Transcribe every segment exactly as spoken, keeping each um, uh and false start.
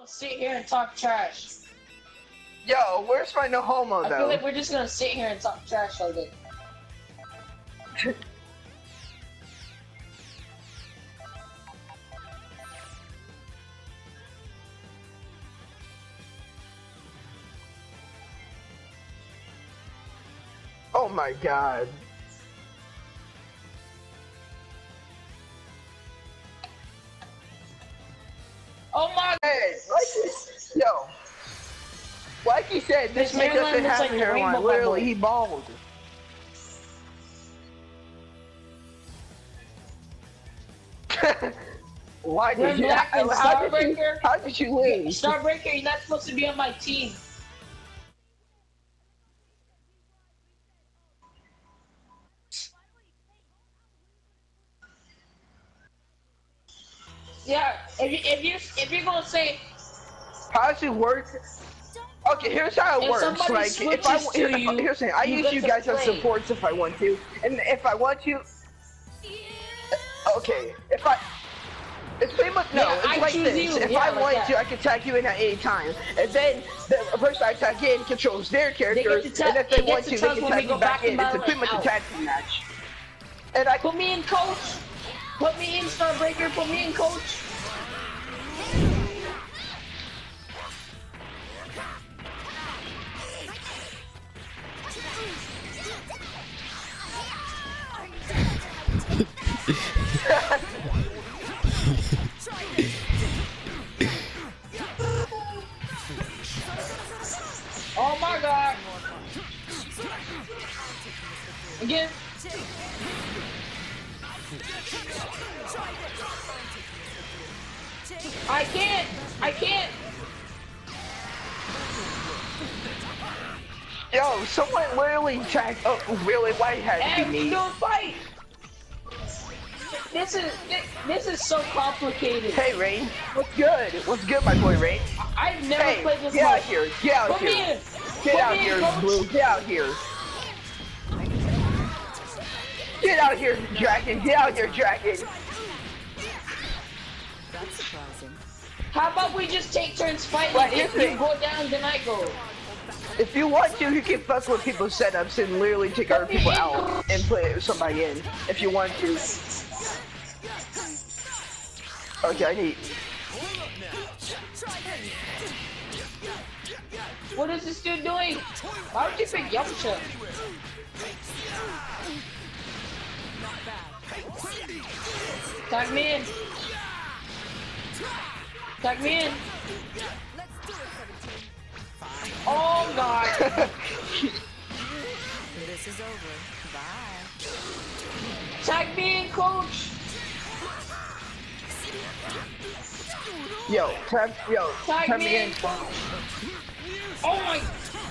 sit here and talk trash. Yo, where's my no homo though? I feel like we're just gonna sit here and talk trash all day. Oh my god. Oh my Hey, like this, yo. Like he said, this His man hairline doesn't looks have like a the hairline. rainbow Literally, bubble. he bald. Why We're did you? Black and How, how, did you Starbreaker. how did you lose? Starbreaker, you're not supposed to be on my team. Yeah, if you if you if you're gonna say How does it work? Okay, here's how it if works. somebody Like, if I switches here, to you, here's the thing. I you use get you to guys as play. supports if I want to, and if I want to, okay. If I, it's pretty much no. Yeah, it's I like choose this. you. If Yeah, I like want that. to, I can tag you in at any time, and then the person I tag in controls their characters, to tell- and if they it gets want to to, tell they us can when we tag go me back back in in. It's a battle pretty much and a out. tag team match. And I Put me in, coach. Put me in, Starbreaker. Put me in, coach. Oh my god. Again. I can't. I can't. Yo, someone literally tagged. Oh, really? Why it had to And be we me? don't fight. This is this is so complicated. Hey, Rain. What's good? What's good, my boy, Rain? I've never Hey, played this get out much. here. Get out Put me here. in. Get Put out me in, here, coach. Blue. Get out here. Get out here, Dragon. Get out here, Dragon. That's surprising. How about we just take turns fighting? Right, If here's the you thing. go down, then I go. If you want to, you can fuck with people's setups and literally take other people out and put somebody in. If you want to. Okay, I need. What is this dude doing? Why would you pick Yamcha? Tag me in. Tag me in. Oh god. This is over. Bye. Tag me in, coach. Yo, tap, yo, Tag tap me me in, in. coach. Oh my.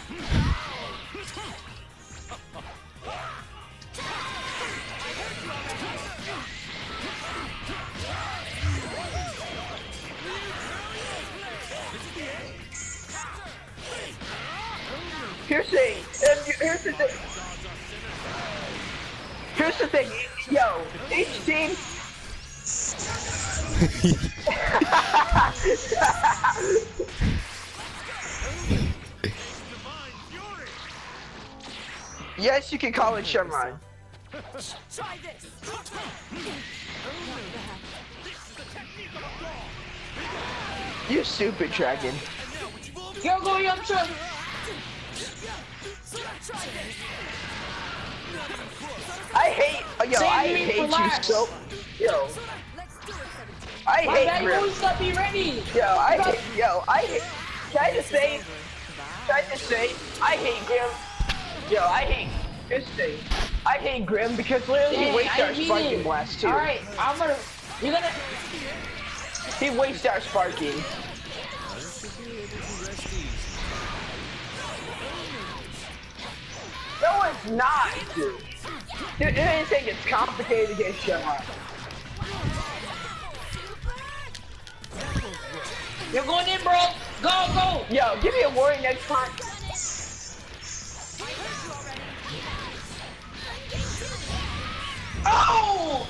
Here's the thing. and Here's the thing. Here's the thing. Yo, each team. Yes, you can call it Shenron. Try this. You stupid dragon. Yo, go Yamcha. I hate. Yo, Save I me hate for you last. so. Yo, I My hate bad, you Grim. always gotta be ready. Yo, I hate. Yo, I hate. Can I just say? Can I just say? I hate Grim. Yo, I hate. Here's the thing. I hate Grim because literally he Dang, wastes I our mean sparking it. blast too. Alright, I'm gonna. You're gonna. He wastes our sparking. No, it's not, dude. Dude, anything it's complicated against Shenron. You're going in, bro. Go, go. Yo, give me a warning next time. Oh!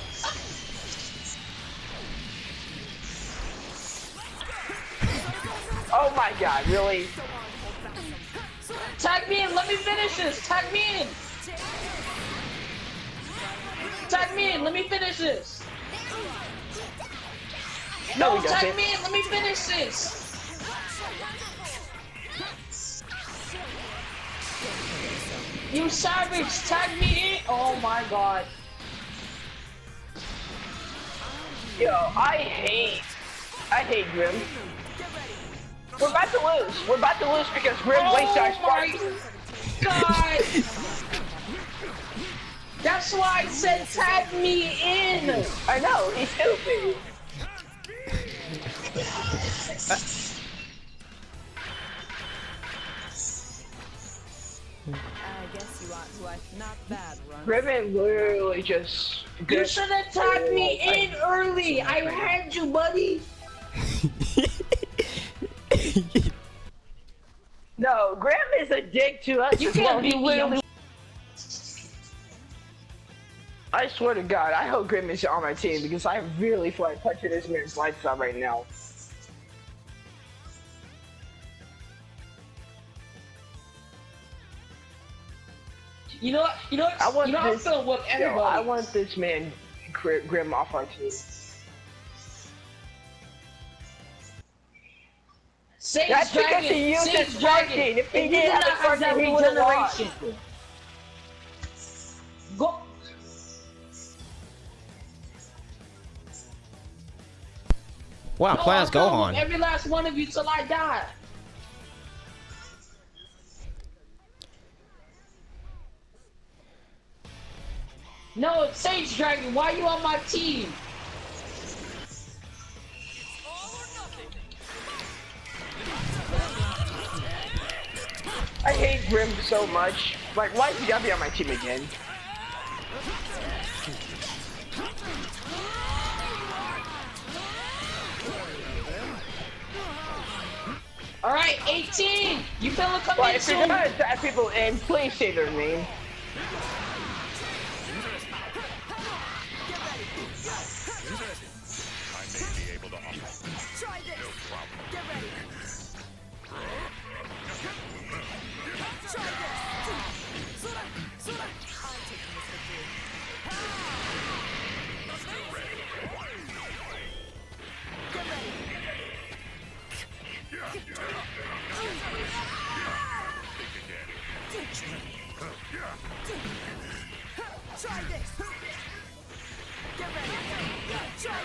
Oh my god, really? Tag me in. Let me finish this. Tag me in. Tag me in. Let me finish this. No, No, he tag doesn't. me in. Let me finish this. You savage. Tag me in. Oh my god. Yo, I hate, I hate Grim. We're about to lose. We're about to lose because Grim wastes our Oh my spark. god. That's why I said tag me in. I know, he's stupid. I guess you are right. Not bad, Run. Grim literally just. You should have tagged me in early. I had you, buddy. No, Grim is a dick to us. You as can't well. He beat me. literally. I swear to God, I hope Grim is on my team because I really feel like punching this man's lights out right now. You know what? You know what? I want you know this. I'm feeling with Yo, everybody. I want this man Gr- Grim off our team. Sage That's because Dragon. he used Sage his Dragon. fucking- if he you didn't did have not his have that fucking, he would've lost. regeneration. Go. Wow, No, plans I'm go feeling with on. every last one of you till I die. No, it's Sage Dragon. Why are you on my team? I hate Grim so much. Like, why is he gotta be on my team again? All right, eighteen. You feeling come Well, in if you're soon? gonna tag people in, please say their name. Try this. Get ready. Try this. Sora, Sora. I'm taking this with you. Get ready. Try this. Get ready. Try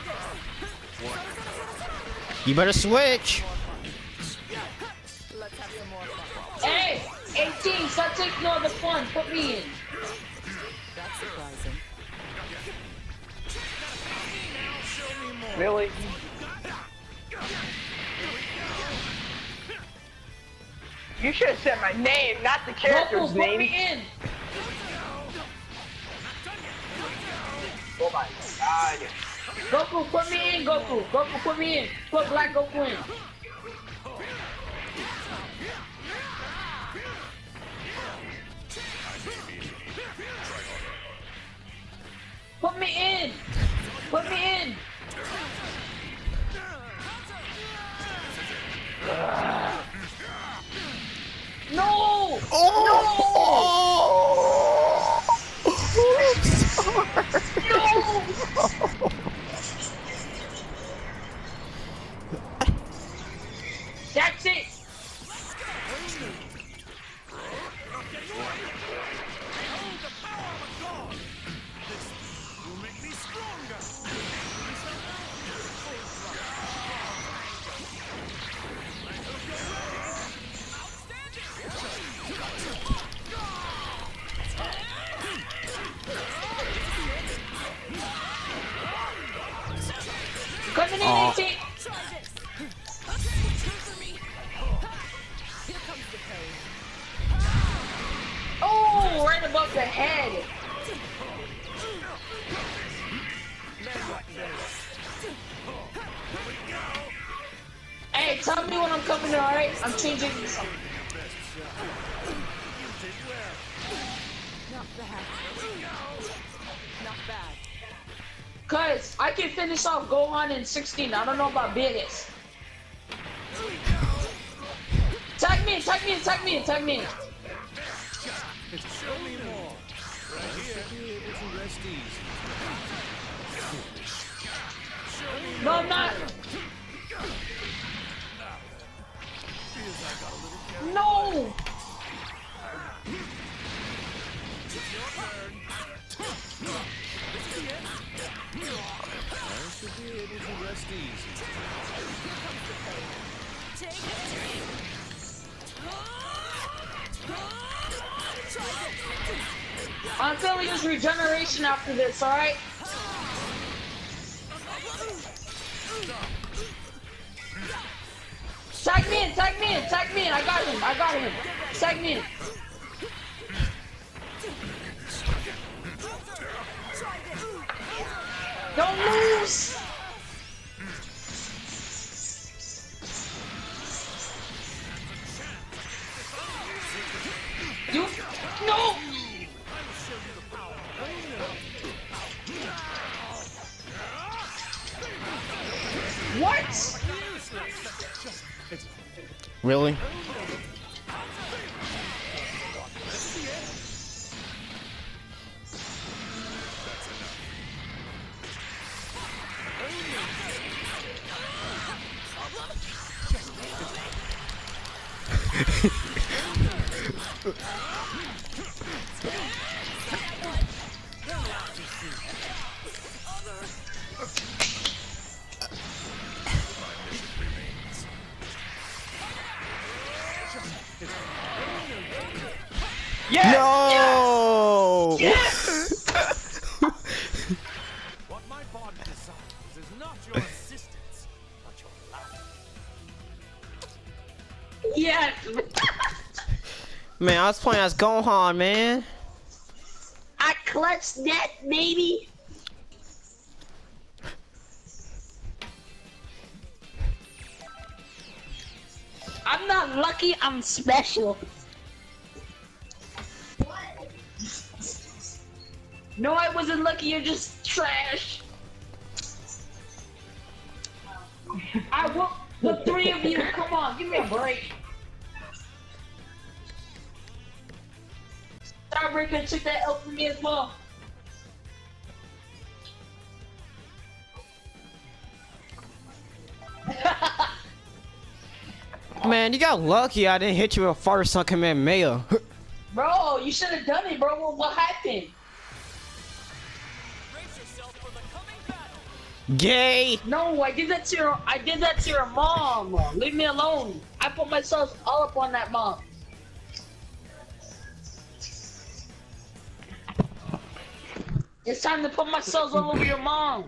this. You better switch. Let's have some more fun. Hey, eighteen. Stop taking all the fun. Put me in. That's surprising. Really? You should have said my name, not the Goku, character's put name. me in. Oh my God. Goku, put me in. Goku, Goku, put me in. Put Black Goku in. Put me in. Put me in. No! Oh! I'm sorry. No! That's it. Coming in, Aw. eighteen. Oh, right above the head. Hey, tell me when I'm coming in, alright? I'm changing this. Not bad. Not bad. Cause I can finish off Gohan in sixteen. I don't know about Beerus. tag me in, tag me in, tag me in. Show me more. Right here. Be able to rest easy. No, I'm not. No! I should be able to rest easy. I'm feeling just regeneration after this, alright? Tag me in, tag me in, tag me in. I got him, I got him. Tag me in. Don't lose! You, no! What? Really? Yes! No! Yes! What my body desires is not your assistance, but your life. Yes! Man, I was playing as Gohan, man. I clutched that, baby! I'm not lucky, I'm special. No, I wasn't lucky, you're just trash. I will, the three of you, come on, give me a break. Starbreaker took that L from me as well. Man, you got lucky I didn't hit you with first on command mail. Bro, you should have done it, bro. What, what happened? Brace yourself for the coming battle. Gay! No, I did that to your I did that to your mom. Leave me alone. I put myself all up on that mom. It's time to put myself all over your mom.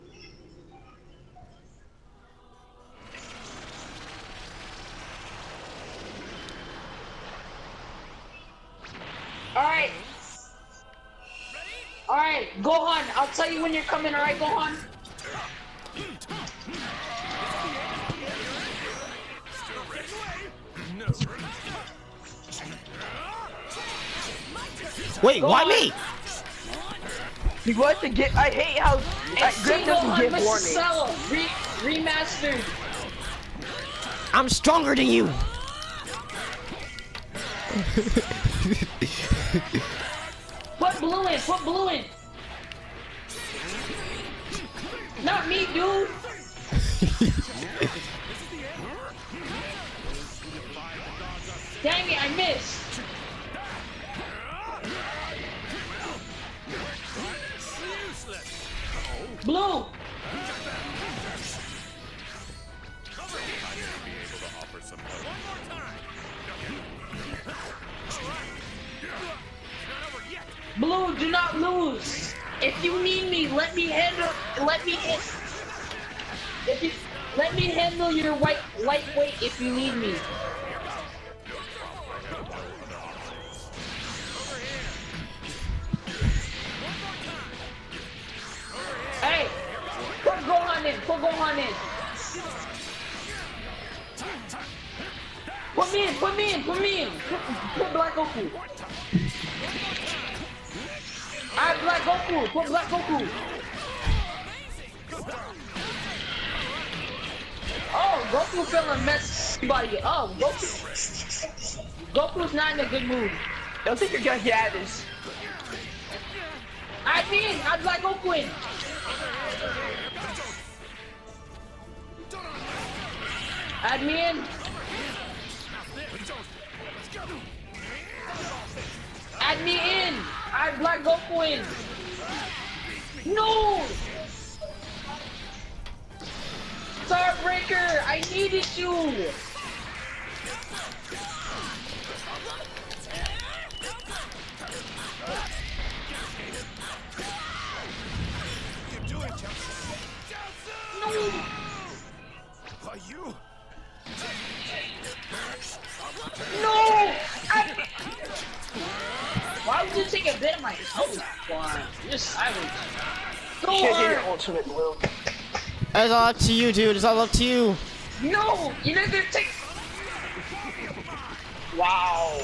Alright. Alright, Gohan, I'll tell you when you're coming, alright, Gohan? Wait, Go why on. me? He wants to get. I hate how uh, It's Grim Single doesn't on give Mister warning. Cell, re remastered. I'm stronger than you. Put blue in, put blue in. Not me, dude. Dang it, I missed. Blue. Blue, do not lose. If you need me, let me handle. Let me. hit- If you let me handle your white lightweight if you need me. Hey, put Gohan in. Put Gohan in. Put me in. Put me in. Put me in. Put, put Black Goku. Alright, Black Goku. Put Black Goku. Oh, Goku feeling mess. Everybody, oh, Goku. Goku's not in a good mood. Don't think you're gonna get this. I mean, I'd like Goku in. Add me in. Add me in. I'd like Goku in. No! Starbreaker, I needed you. No! Are you? No! I... Why would you take a bit of my health? Why? You're silent. Go Should get your hard. ultimate blue. It's all up to you, dude. It's all up to you. No! You're not gonna take. Wow.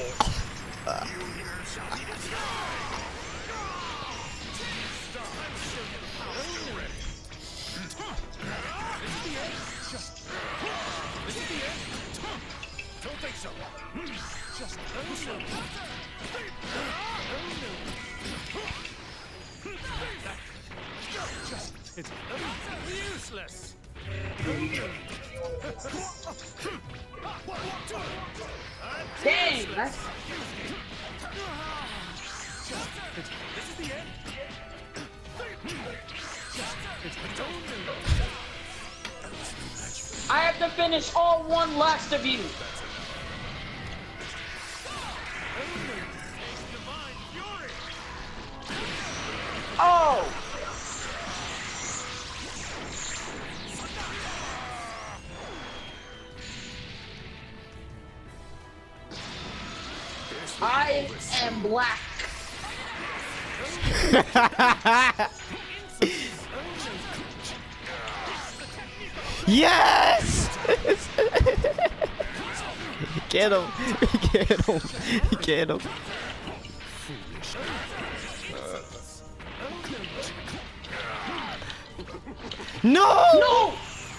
Don't think so. Just it's useless. Dang! That's... This is the end. I have to finish all one last of you. Oh! I am black. Yes! Get him! Get him! Get him! No! No!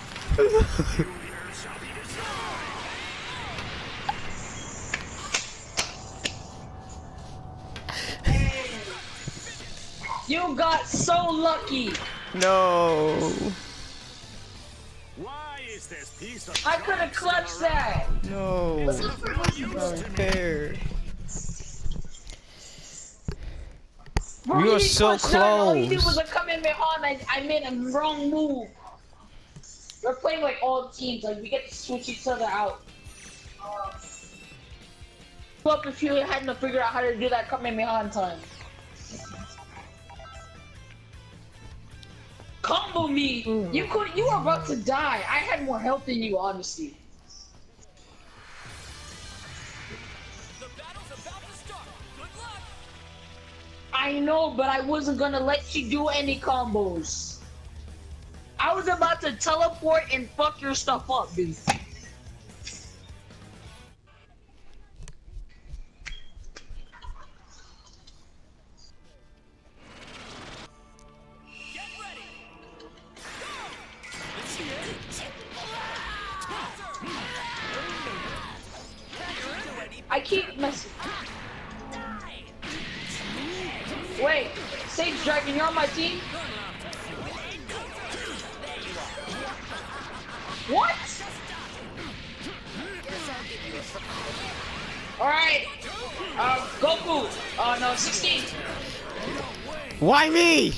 You got so lucky. No! Why is this piece of I could have clutched that. No! Not fair. Bro, You you are didn't so clutch that. All you did close. was a Kamehameha and I, I made a wrong move. We're playing like all teams, like we get to switch each other out. Fuck if you hadn't to figure out how to do that Kamehameha in time. Combo me! Mm. You could you were about to die. I had more health than you, honestly. The battle's about to start. Good luck. I know, but I wasn't gonna let you do any combos. I was about to teleport and fuck your stuff up, dude. Get ready. I keep messing. Wait, Sage Dragon, you're on my team? What? Alright. Uh, Goku. Uh, no, sixteen. Why me?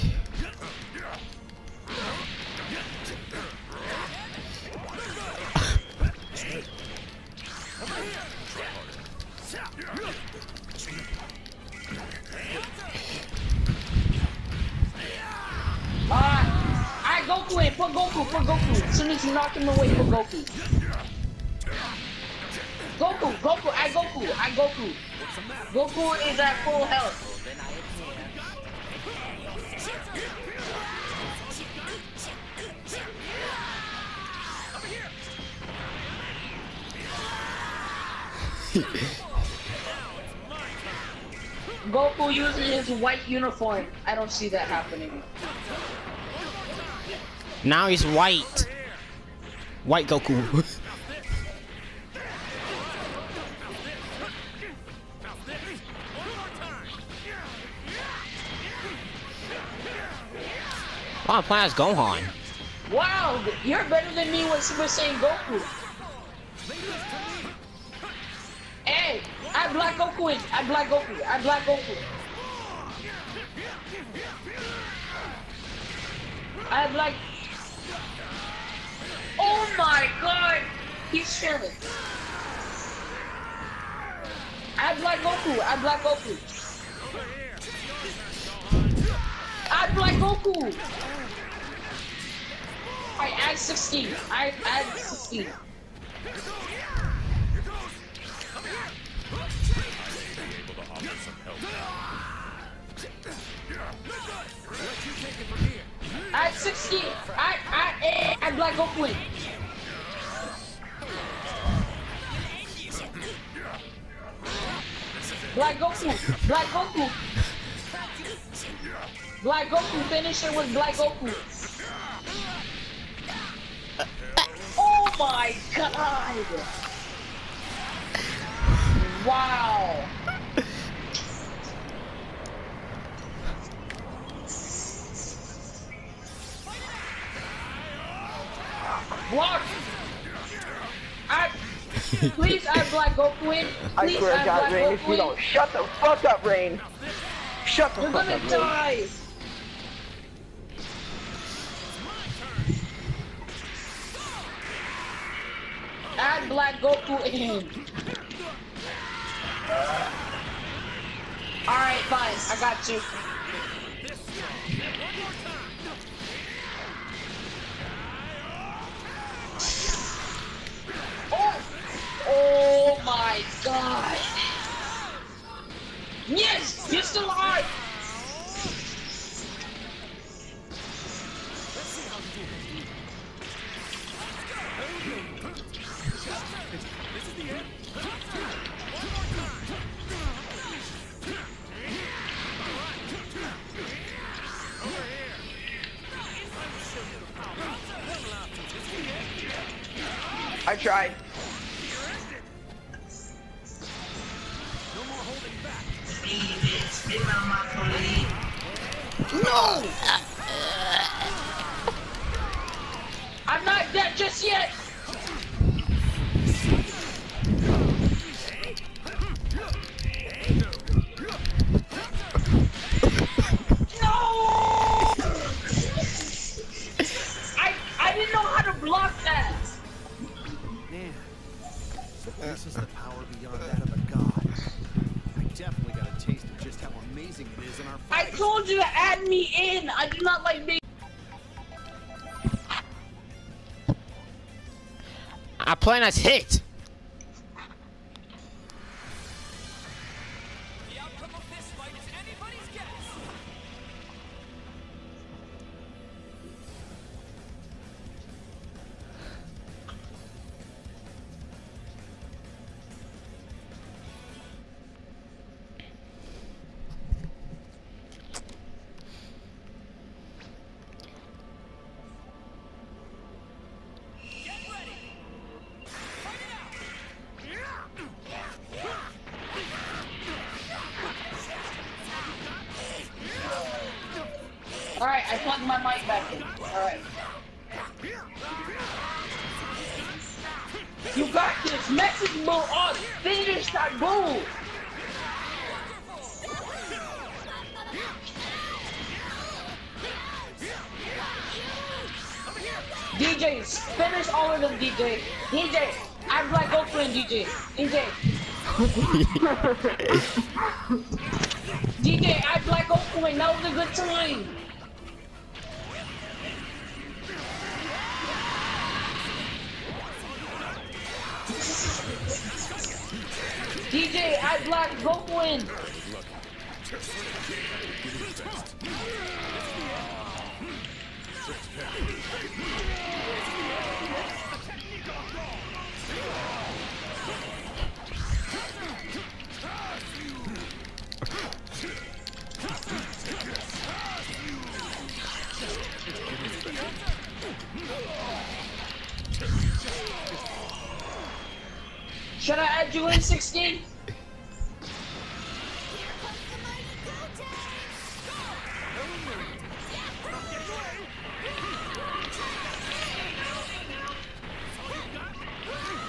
Uh, I Goku in. Put Goku. Put Goku. As soon as you knock him away, put Goku. Goku. Goku. I Goku. I Goku. Goku is at full health. Goku uses his white uniform. I don't see that happening. Now he's white. White Goku. Oh, I'm playing as Gohan. Wow, you're better than me with Super Saiyan Goku. Hey, I Black Goku in. I Black Goku. I Black Goku. I Black. Oh my God, he's chilling. I Black Goku. I Black Goku. I Black Goku. I add sixteen. I add sixteen. Add sixteen. I I I Black Goku in. Black Goku. Black Goku. Black Goku. Finish it with Black Goku. Oh my God! Wow! Block! I please add Black Goku in. I Please swear to add God, Black Rain, if Goku you in. don't shut the fuck up, Rain. Shut the You're fuck gonna up, Rain. die. Add Black Goku in. Alright, fine. I got you. Oh! Oh my God! Yes! You're still alive! I tried. No! I'm not dead just yet! No! I I didn't know how to block that! Man, this is the power beyond that of a god. I definitely got a taste of just how amazing it is in our I fight. told you to add me in! I do not like being. I'm playing as Hit. The outcome of this fight is anybody's guess. Get ready. Fight it out. Alright, I plugged my mic back in. Alright. You got this! Message move on! Finish that move! D Js, finish all of them, D J. D J, I'm Black Goku and D J. D J. D J, I Black Goku and that was a good time. D J, I Black Goku in. Should I add you in sixteen?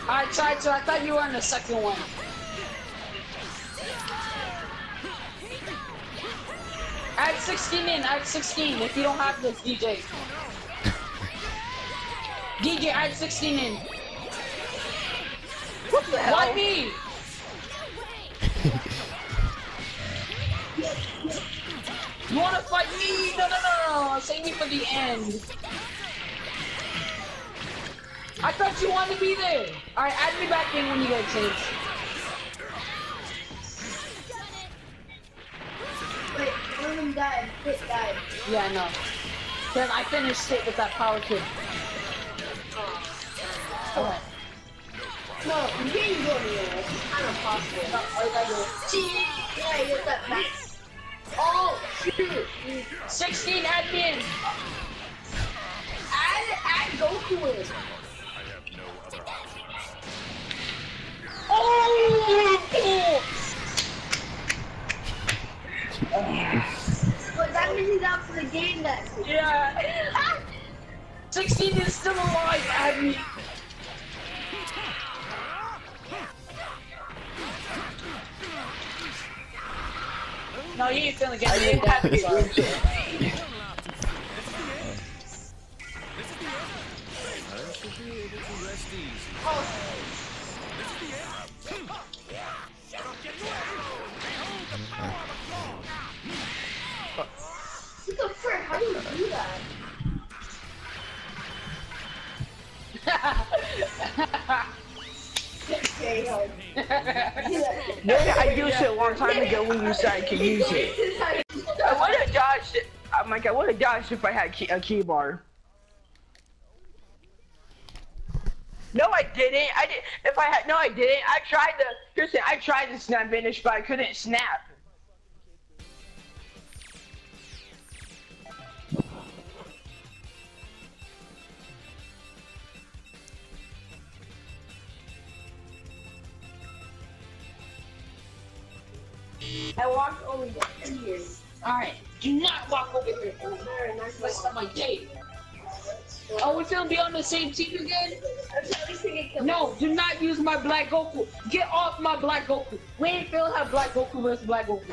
I tried to. I thought you were on the second one. Add sixteen in. Add sixteen. If you don't have this, D J. D J, add sixteen in. What the hell? Why me? You wanna fight me? No, no, no, no. Save me for the end. I thought you wanted to be there. Alright, add me back in when you get a chance. Wait, one of them died. Hit died. Yeah, I know. Then I finished it with that power kid. Alright. No, you can't go anywhere. It's kind of possible. No, all you gotta do Gee, yeah, you get that max. Oh, shoot. sixteen, add me in. Add, add Goku in. Oh! But that means he's out for the game then. Yeah. sixteen is still alive, add me. No, he ain't feeling I get didn't me have to down. get Sorry. into it. I should be able to rest easy. What the frick? How do you do that? Okay, hard. Yeah, I used it a long time ago when you said I could use it. I would have dodged it. I'm like, I would have dodged if I had key, a key bar. No, I didn't. I did. If I had, no, I didn't. I tried to. Here's the thing. I tried to snap finish, but I couldn't snap. I walked over here. Alright, do not walk over here. Let's start my tape. Oh, we're gonna be on the same team again? No, do not use my Black Goku. Get off my Black Goku. We ain't gonna have Black Goku versus Black Goku.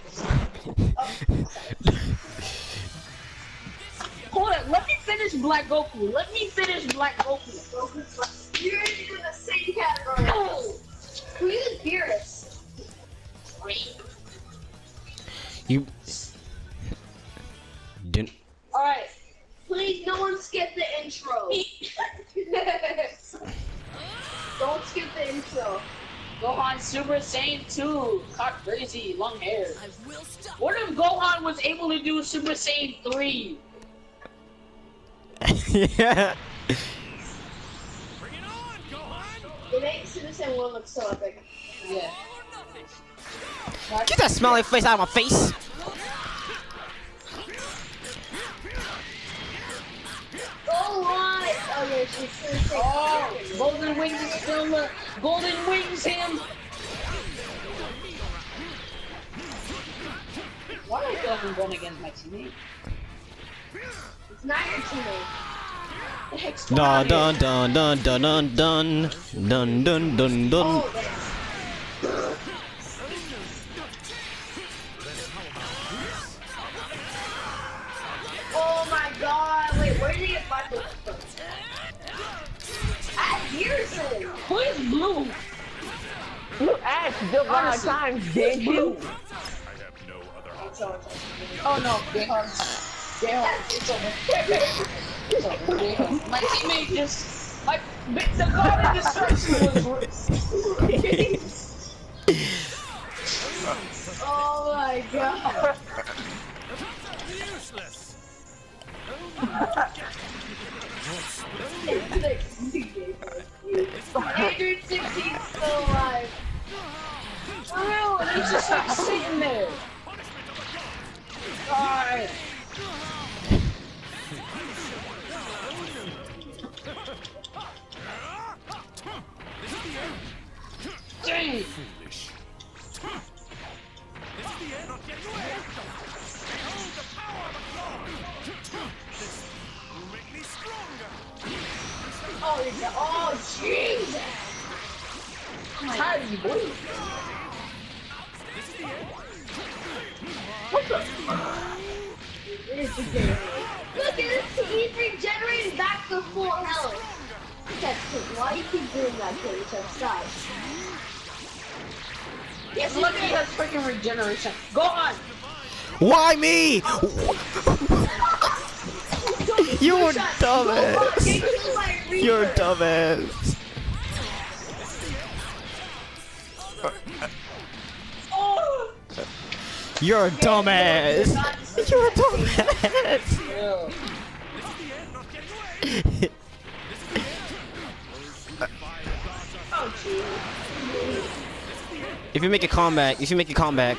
Hold up, let me finish Black Goku. Let me finish Black Goku. You're in the same category. Oh. Who uses Beerus? You didn't. Alright. Please, no one skip the intro. Don't skip the intro. Gohan Super Saiyan two. Caught crazy, long hair. I will stop. What if Gohan was able to do Super Saiyan three? Yeah. Bring it on, Gohan. It makes Super Saiyan one look so epic. Yeah. All or nothing. Get that smelly face out of my face. Oh, right. Oh, yeah, she's Super Saiyan. Oh, Golden Wings is still the Golden Wings him. Why are you going going against my teammate? It's not your teammate. The heck's Dun going dun on here? dun dun dun dun dun dun dun dun dun. Oh, that's... Oh my god, wait, where did he get Black Goku from? At Pearson! Who is blue? You asked the wrong Honestly. times, did you? Oh no, they hung. They hung. It's over. It's over. They hung. My teammate just like the god of destruction was. Oh my god. Useless. Andrew sixteen's still alive. Oh, and he's just like sitting there. Alright. Dang. Foolish. This is the end. Not get away. Behold the power of the God. This will make me stronger. Oh, yeah. Oh, Jesus. Tired of you, boy. What the? Look at this, he's regenerating back to full health. That's why you keep doing that to yourself? Stop. Yes, look, he has freaking regeneration. Go on. Why me? You're dumbass. You're dumbass. Oh. You're a dumbass. You're a dumbass. Oh, jeez. If you make a comeback, if you make a comeback.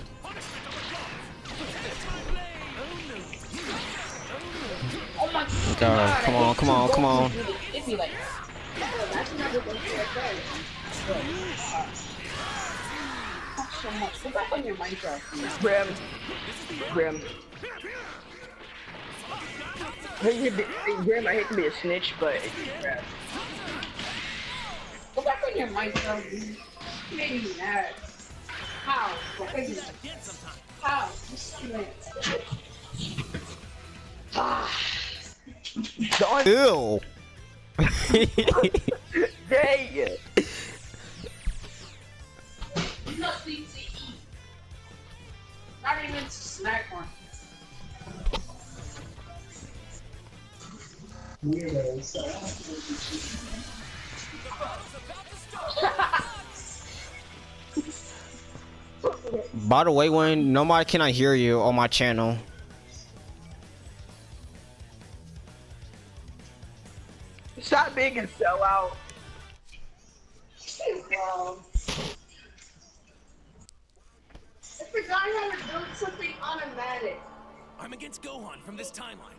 Oh my God, God, come I on, hate come two on, come Gokus on. who do the iffy like that. That's another thing for Fuck so much. Go back on your Minecraft. please. Grim. Grim. I hate to be, hey, Grim, I hate to be a snitch, but it's crap. Go back on your Minecraft. dude. You made me mad. How? How? You stupid. Ah. Don't. Ew. Dang it. Nothing to eat. Not even to snack on. By the way, when nobody cannot hear you on my channel. Stop being a sellout. Um, I forgot how to build something automatic. I'm against Gohan from this timeline.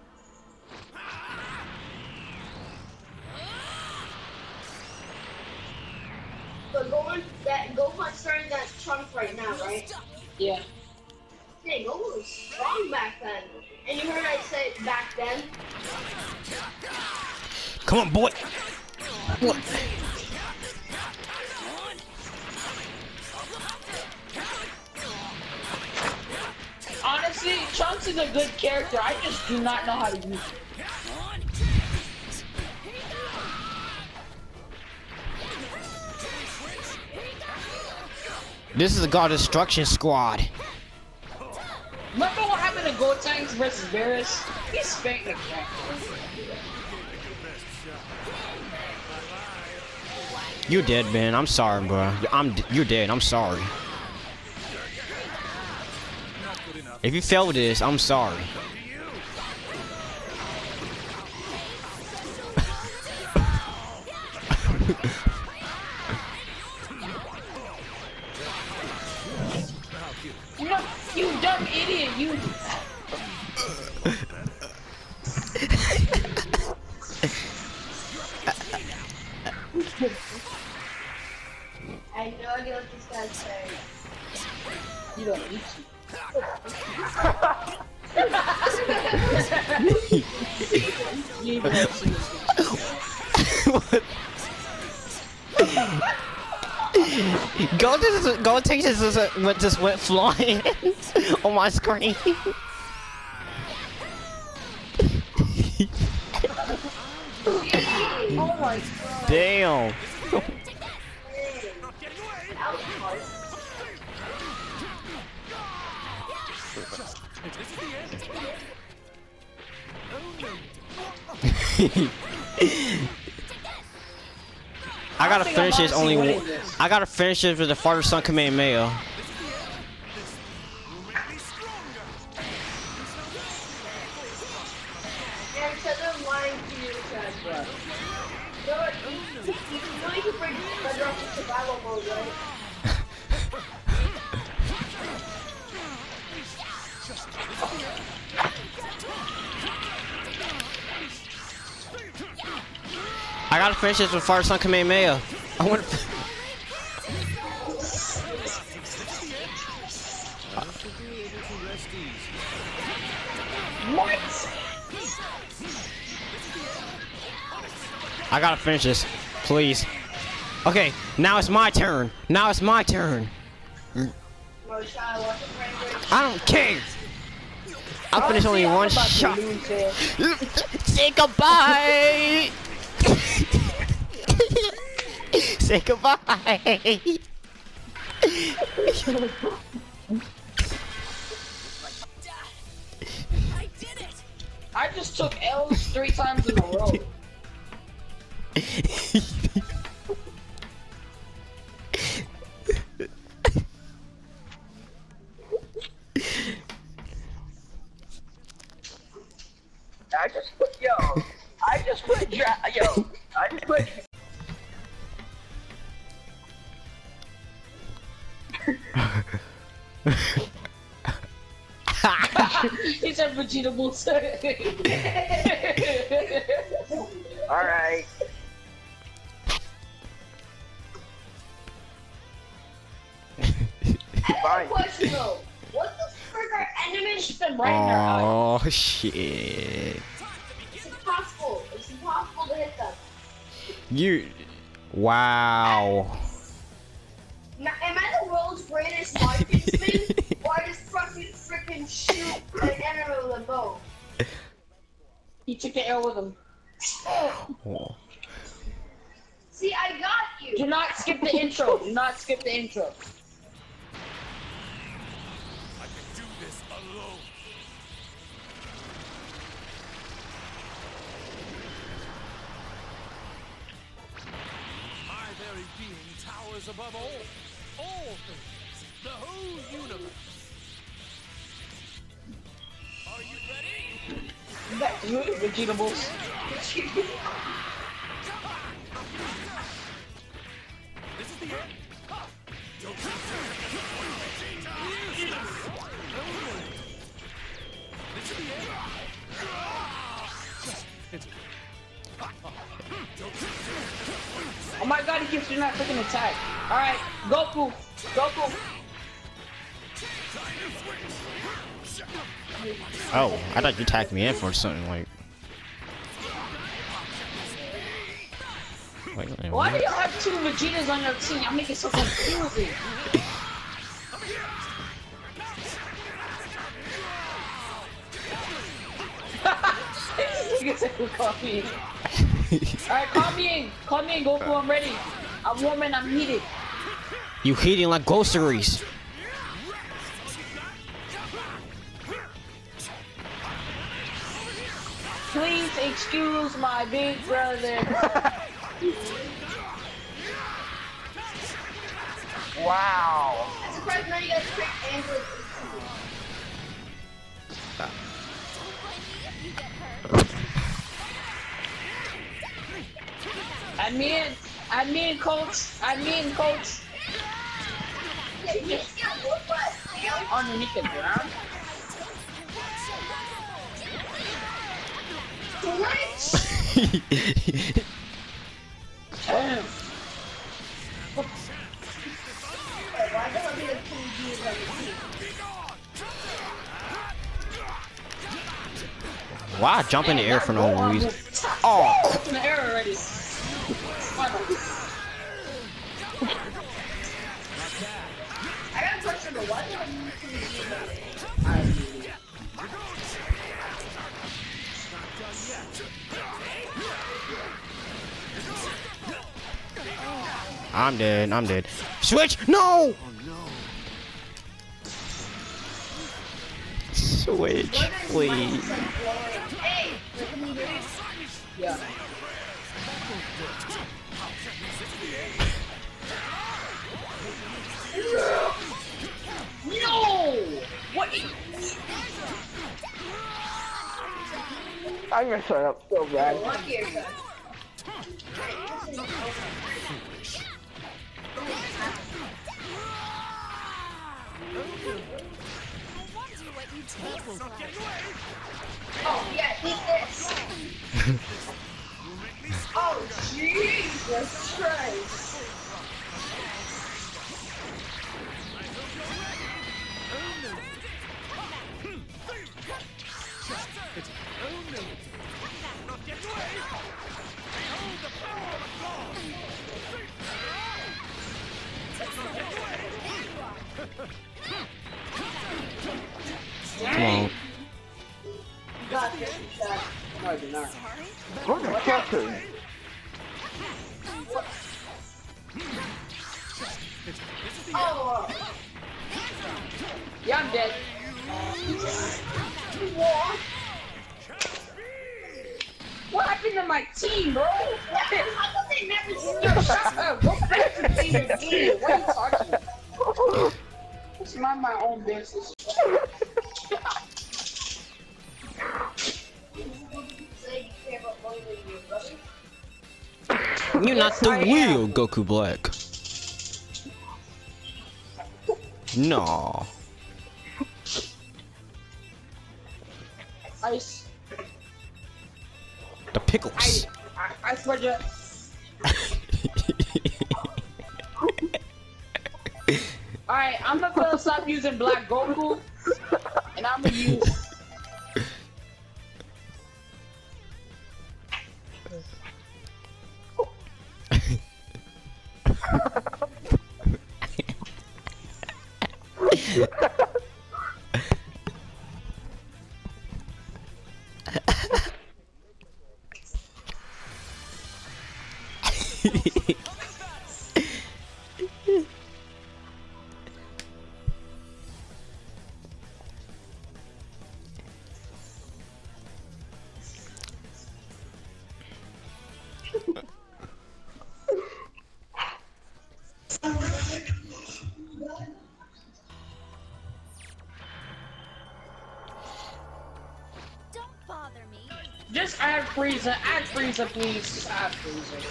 But Gohan, that Gohan's starting that chunk right now, right? Yeah. Hey, Gohan was strong back then. And you heard I say back then? Come on, boy. What? Honestly, Trunks is a good character. I just do not know how to use it. This is a God Destruction Squad. Remember what happened to Gotenks versus Varus? He spanked the crap. You dead, man. I'm sorry, bro. I'm you're dead. I'm sorry. If you failed this, I'm sorry. No, you dumb idiot, you. I have no idea what this guy's saying. You don't eat you. You even know she was- Go just go take this just went just went flying on my screen. Oh my God. Damn. I gotta think I'm finish this honestly only winning one. this. I gotta finish this with the Father Son Kamehameha. And so they're lying to you, guys. So, you, you know you can bring Bedrock to survival mode, right? I gotta finish this with Father Son Kamehameha. I want. What? I gotta finish this, please. Okay, now it's my turn. Now it's my turn. I don't care. I finished only one shot. Say goodbye. Say goodbye. I just took L's three times in a row. I just put yo. I just put dra yo. I just put. He said vegetables. All right. I have a question though. What the frick are enemies? Them right in their eye. Oh shit. It's impossible. It's impossible to hit them. You. Wow. Now, am I the world's greatest marksman? Or I just fucking freaking shoot an enemy with a bow? He took the air with him. Oh. See, I got you. Do not skip the intro. Do not skip the intro. I can do this alone. My very being towers above all, all things, the whole universe. Are you ready? Back to you, vegetables. This is the end. Don't you This is the end. Oh my god, he keeps doing that freaking attack. Alright, Goku. Goku. Oh, I thought you tagged me in for something like. Wait, wait, Why do what? you have two Vegetas on your team? I'm making so confusing. You can say call me in. Alright, call me in. Call me in, Goku. I'm ready. I'm warm and I'm heated. You heating like groceries. Please excuse my big brother. Wow. I'm surprised none of you guys picked Android. I mean, I mean, coach. I mean, coach. Yeah, you just got whooped by a snail. Underneath the ground. Twitch! Damn. Why don't we have two G's on the team? Why I jump in the air for no reason? Oh, it's in the air already. I got a question though. Why don't we have two G's on the team? I'm dead. I'm dead. Switch! No! Switch, please. Hey! Can you do this? Yeah. No! What? I'm gonna turn up so bad. Lucky or good? Oh yeah, eat this. Oh Jesus Christ! Come on. Got this shot. No, you're not. What the fuck? Oh. Yeah, I'm dead. What? What happened to my team, bro? How come they never see Yo, shut up. Go back to being a team. What are you talking about? It's not my own business. You're not the real Goku Black. No. Ice. The pickles. I, I, I swear to. Alright, I'm not gonna stop using Black Goku, and I'm gonna use. Just add Frieza, add Frieza, please. Just add Frieza.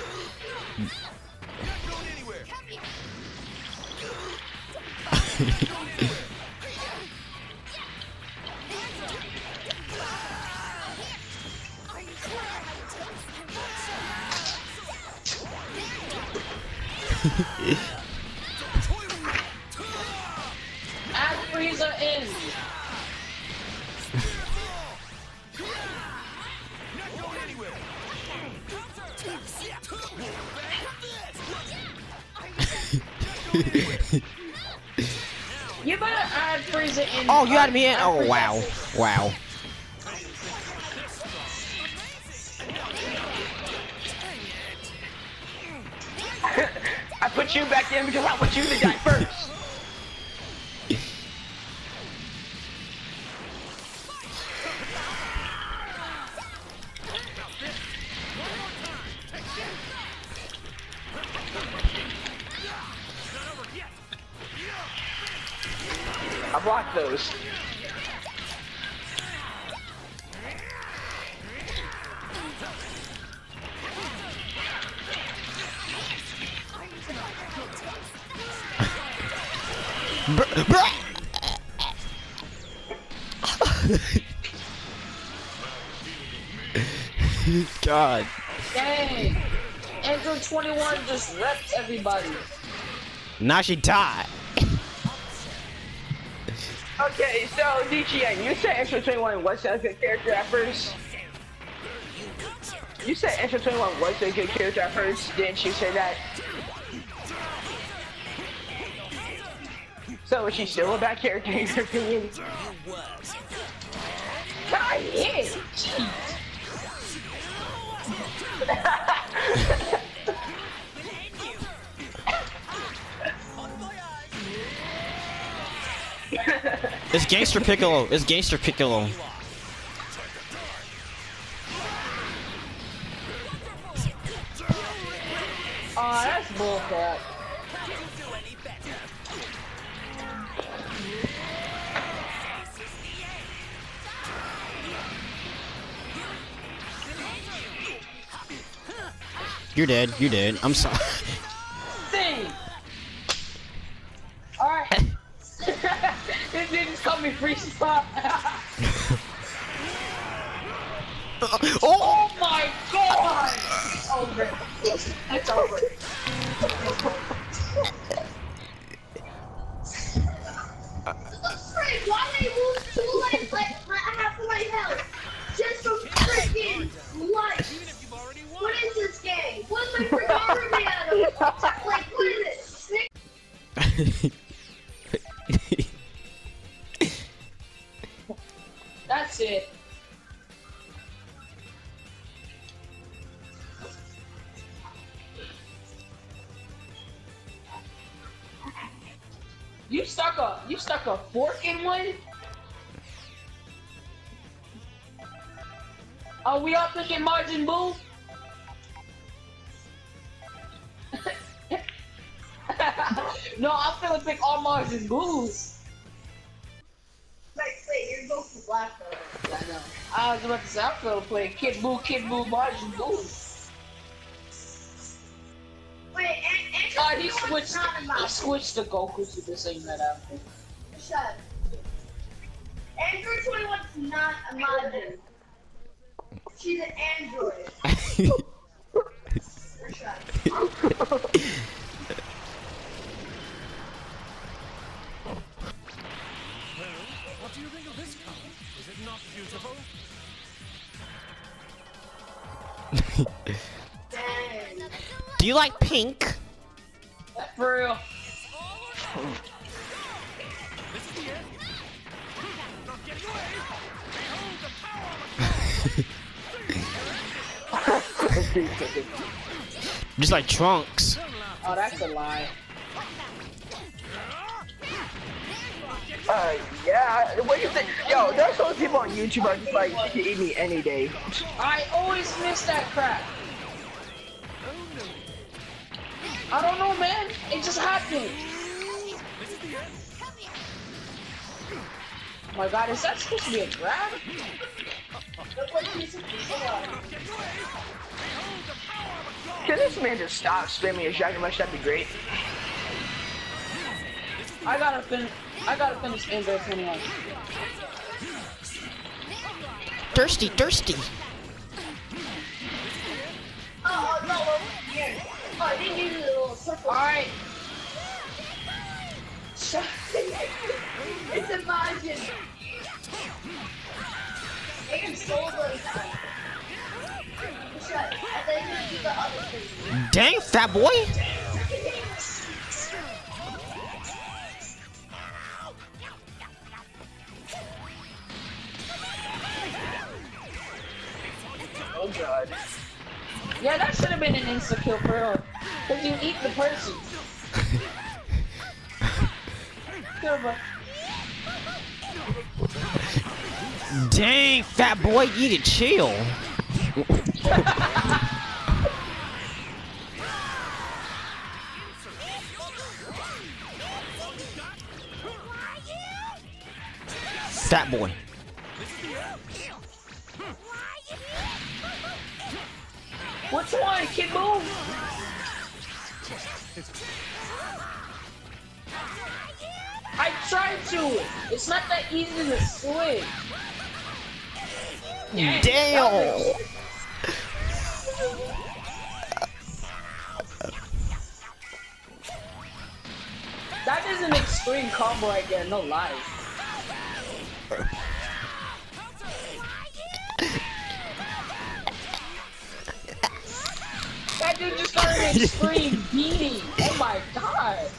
Add Frieza in. You better add Frieza in. Oh, you had me in? Oh, wow. Wow. I put you back in because I want you to die first. I blocked those. God. Dang. Android twenty-one just repped everybody. Now she died. Okay, so D G N, you said Android twenty-one was a good character at first. You said Android twenty-one was a good character at first, didn't you say that? So is she still a bad character in your opinion? God, yeah. It's Gangster Piccolo. It's Gangster Piccolo. Aw, that's bullcrap. You're dead. You're dead. I'm sorry. Thing. Alright. This dude just called me free spot. Oh! Oh my god! It's over. It's over. Frick, why they move too late, like, half of my health? Just for freaking life. What is this game? What's my freaking army out of? Like, what is it? That's it. You stuck a you stuck a fork in one? Are we all picking Majin Buu? No, I'm finna pick all Majin Buus. Wait, wait, you're going for black though. I know. I was about to say I'm finna play Kid Buu, Kid Buu, Majin Buu. Wait, and, and Oh, he switched. He switched the Goku Super Saiyan that after. Shut up. Android twenty-one is not a Majin. She's an android. Shut up. What do you think of this color? Is it not beautiful? Dang. Do you like pink? For real. This is the end. Not getting away. Behold the power of Just like Trunks. Oh, that's a lie. Uh, yeah. What do you think? Yo, there's those people on YouTube are just like, you can eat me any day. I always miss that crap. I don't know, man. It just happened. Oh my god, is that supposed to be a grab? Can this man just stop spamming his Dragon Rush? That'd be great. I gotta finish. I gotta finish Android twenty-one. Thirsty, thirsty. Oh, no, over here. Oh, I didn't use the little purple. Alright. It's a Majin. They can soul those out. Shut up. I thought you were gonna do the other thing. Dang, fat boy. Oh god. Yeah, that should have been an insta kill for real. Cause you eat the person. Silver. Dang, fat boy, you need to chill. Fat boy. Which one? Kid Buu? I tried to. It's not that easy to swing. Damn. That is an extreme combo right there, no lies. That dude just got an extreme beating. Oh my god.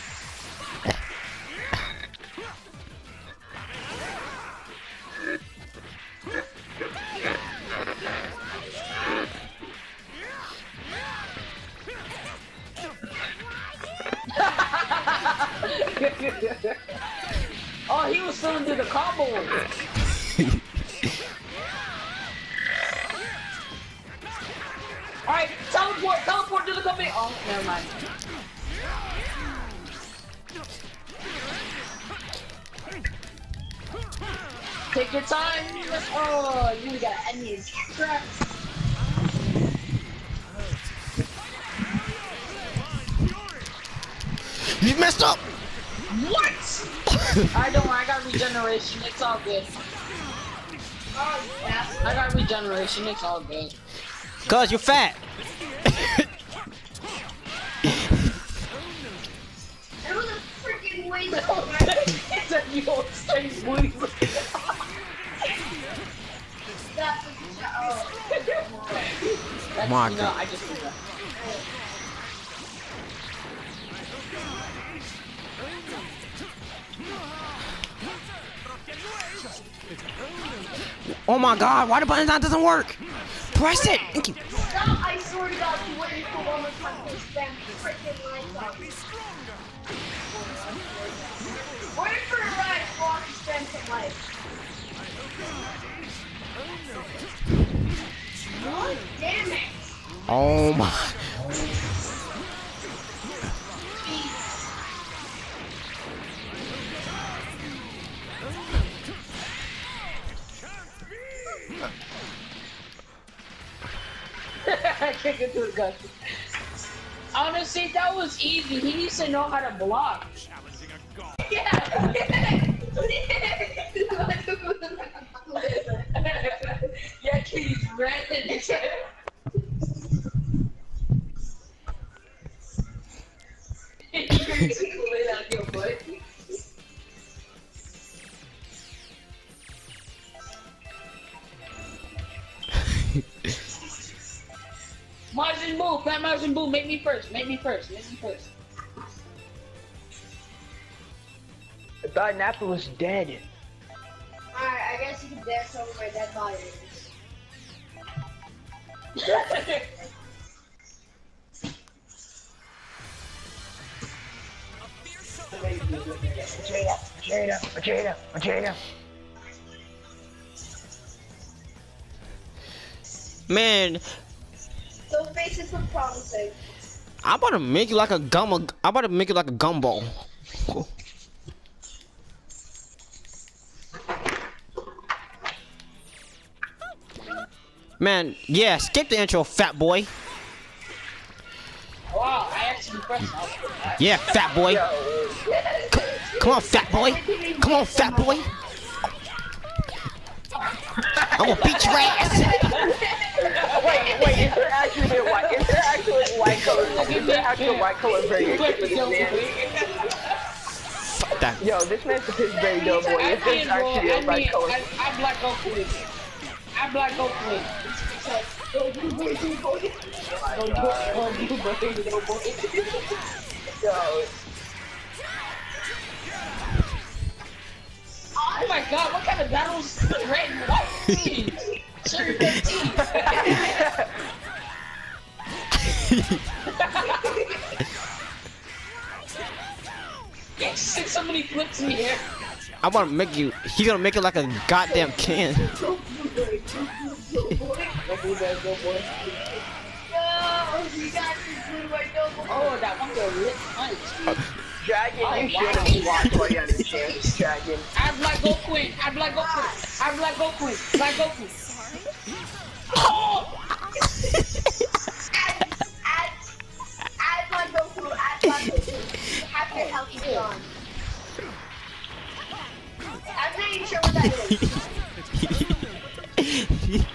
Oh, he was filling through the combo. Alright, teleport, teleport to the company. Oh, never mind. Take your time. Oh, you got enemies trapped. You messed up. What? I don't worry, I got regeneration. It's all good. I got regeneration. It's all good. Cause you're fat. It was a freaking waste of It's a you old strange booty. that. Oh. That's, My you know, God. I just did that. Oh my god, why the button not doesn't work? Press it! Thank you. Stop, I swear to God, you waited for one more time to spam freaking lights on. Wait for a ride while you spam some lights. God damn it! Oh my. I can't get to the gun. Honestly, that was easy. He needs to know how to block. Yeah. Yeah, he's red. Majin Buu, Fat Majin Buu, make me first, make me first, make me first. I thought Nappa was dead. Alright, I guess you can dance over my dead body. Vegeta, Vegeta, Vegeta, Vegeta. Man, Those faces look promising. I'm about to make you like a gum. I'm about to make you like a gumball. Man, yeah, skip the intro, fat boy. Wow, I actually pressed that. Yeah, fat boy. C come on, fat boy. Come on, fat boy. I'm gonna beat your ass. Wait, wait, is there actually a white, is there actually a white color, is there actually a white color variant with this man? Fuck that. Yo, this man's a piss very dope boy. I Is there mean, bro, actually I a white mean, color? I, I black Goku. I black Goku. Go blue boy, blue boy. Go blue boy, blue boy. Yo, Oh my god, what kind of battles? Red and white team. Cherry red team. You stick so many flips in the air. I'm gonna make you. He's gonna make it like a goddamn can. Yo, you got this blue white double. Oh, that one go lit punch. Dragon, you should have watched while you had a chance, Dragon. I black Goku. I black Goku. I black Goku. Black Goku. Oh! Add, add, add my Goku, add my Goku. Half your health is gone. I'm not even sure what that is.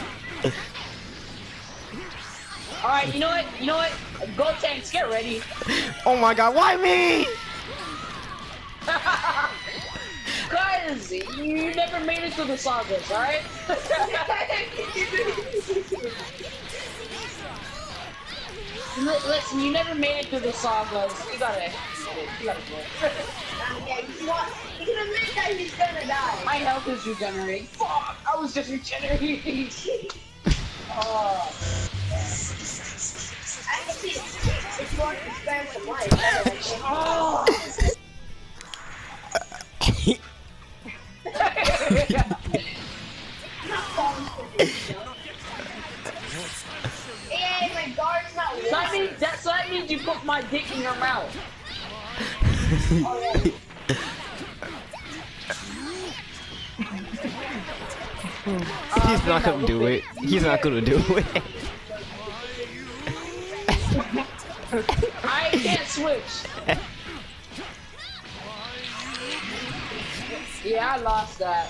Alright, you know what? You know what? Go tanks, get ready. Oh my god, why me? Guys, you never made it through the sagas, alright? Listen, you never made it through the sagas. You gotta, you gotta go. Yeah, you want, you can admit that he's gonna die. My health is regenerating. Fuck, I was just regenerating. Oh. I can see it. If you want to spam some life, Oh. not falling for this, yo. Hey, my guard's not So that means, that, so that means you put my dick in your mouth. already. He's not gonna do it. He's not gonna do it. I can't switch. Yeah, I lost that.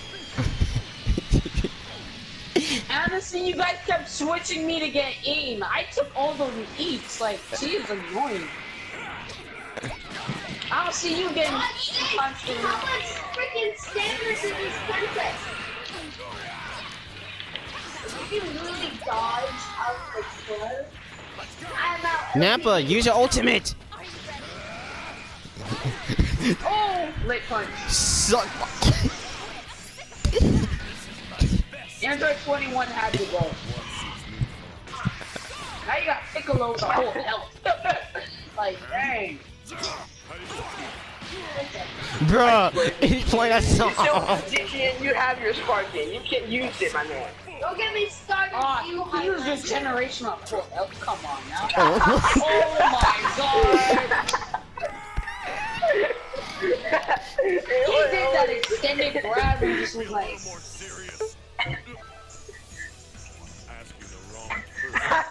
Honestly, you guys kept switching me to get aim. I took all the eats. Like, she is annoying. I don't see you getting punched in. How much freaking standards in this contest? You can really dodge out the floor. I'm out. Nappa, use your ultimate. Oh, late punch. Suck. Android twenty-one had to go. Now you got Piccolo with a whole health. Like, dang. Bruh, he's playing that song. You're still in position, you have your Spartan. You can't use it, my man. Don't get me started. Oh, you he used a generational full health. Come on now. Oh. Oh my god. He did that extended grab and just was like. More serious. Asking the wrong person.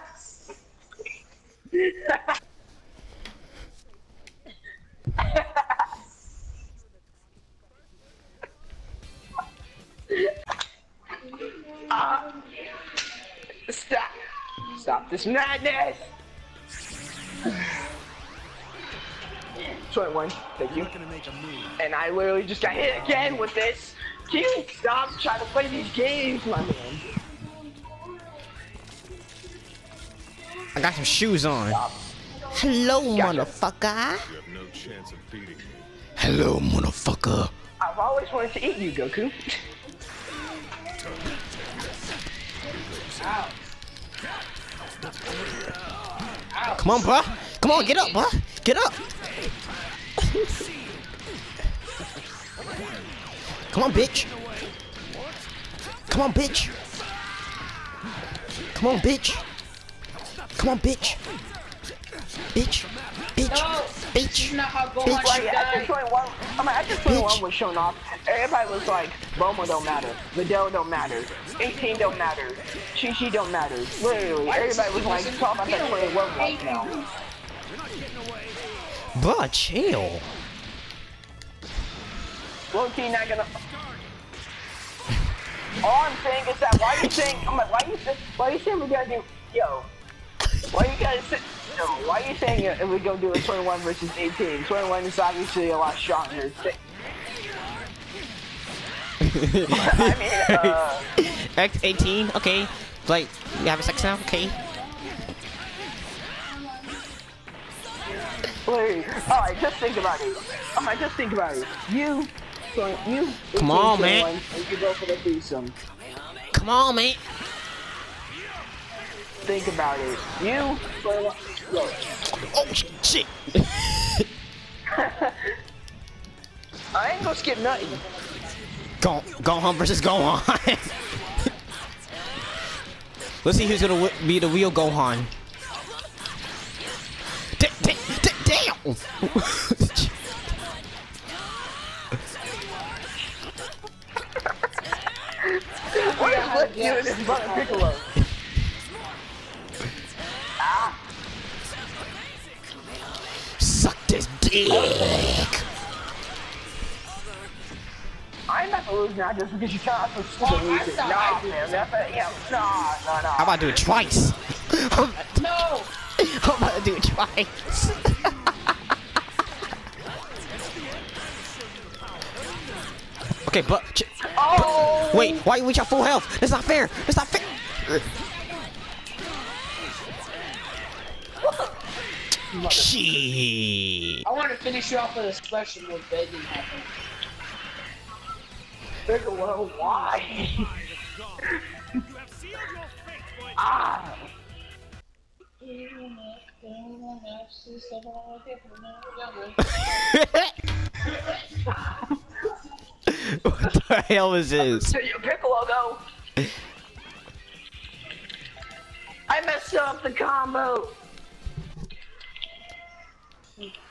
uh, stop. Stop this madness. twenty-one, thank you. Not gonna make a move. And I literally just got hit again with this. Can you stop trying to play these games, my man? I got some shoes on. Hello, motherfucker. You have no chance of beating me. Hello, motherfucker. I've always wanted to eat you, Goku. Ow. Ow. Come on, bruh. Come on, get up, bruh. Get up. Come on, bitch. Come on, bitch. Come on, bitch. Come on, bitch. Bitch. Bitch. No, this is Bitch. not how Gohan Bitch. should Like, after die. twenty-one, I mean, after twenty-one Bitch. was shown off, everybody was like, Bulma don't matter, Videl don't matter, eighteen don't matter, Chi-Chi don't matter. Literally, everybody was like, talking about that twenty-one right now. Bruh, chill. Low-key not gonna... All I'm saying is that, why you saying, I'm like, why you saying, why you saying we gotta do, yo, why you gotta say, no, why you saying if we gonna do a twenty-one versus eighteen? twenty-one is obviously a lot stronger. I mean, uh... X eighteen, okay. Like, you having sex now? Okay. Wait, alright, just think about it. Alright, just think about it. You, so you, Come on, man. And you go for the threesome. Come on, man. Think about it. You, twenty-one, look. Oh, shit. I ain't gonna skip nothing. Go, Gohan versus Gohan. Let's see who's gonna w be the real Gohan. D d d damn! What is with you and this brother Piccolo? Ah, Suck this dick. I ain't about to lose now just because you try out some stupid Oh, I music. saw- Nah, I did. man, that's a, yeah, nah, nah, nah. I'm about to do it twice. I'm, No! I'm about to do it twice. Okay, but ch Oh! wait, why you reach out full health? That's not fair. That's not fair. Shit. I want to finish you off with a special move begging happen. Piccolo, why? Ah! What the hell is this? So your Piccolo though. I messed up the combo.